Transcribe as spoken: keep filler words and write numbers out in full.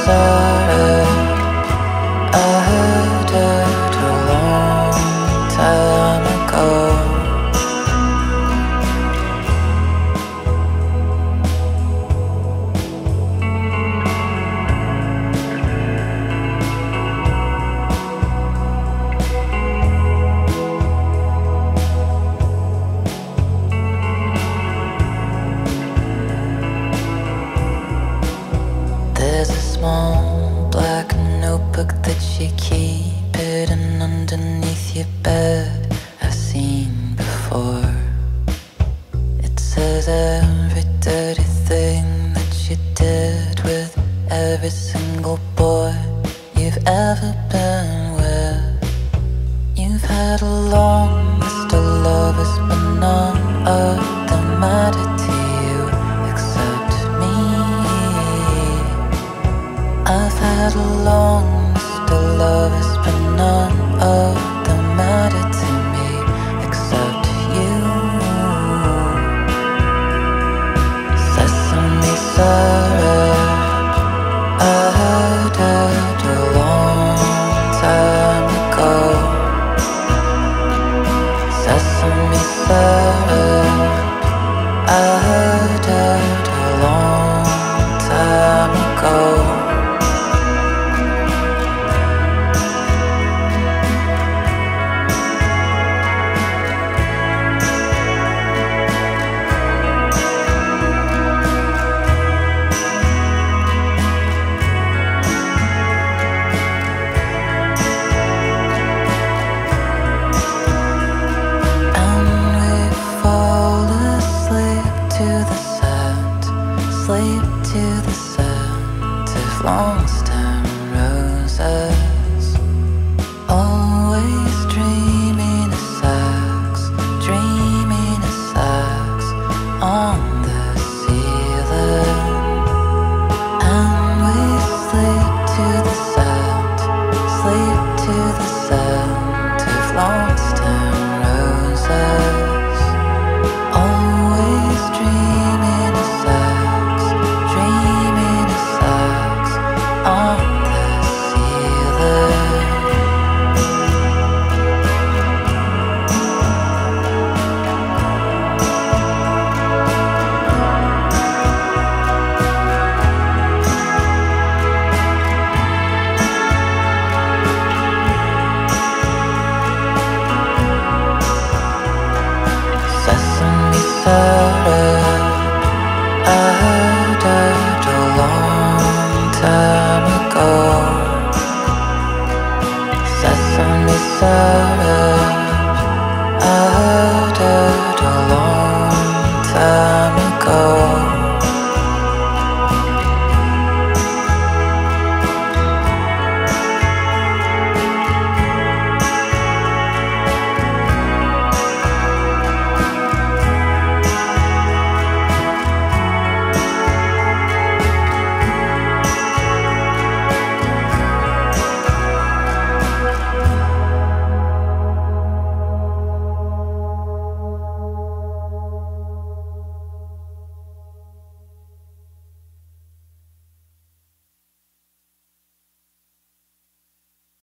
sorrow. I heard it a long time ago. There's a small black notebook that you keep hidden underneath your bed. I've seen before. It says every dirty thing that you did with every single boy you've ever been with. You've had a long list of lovers, but none of them matter to you except me. I've had a long list of lovers, but none of them matter to me except you. Sesame syrup, I heard it a long time ago. Sesame syrup, I heard it a long time ago. To the scent, sleep to the scent of long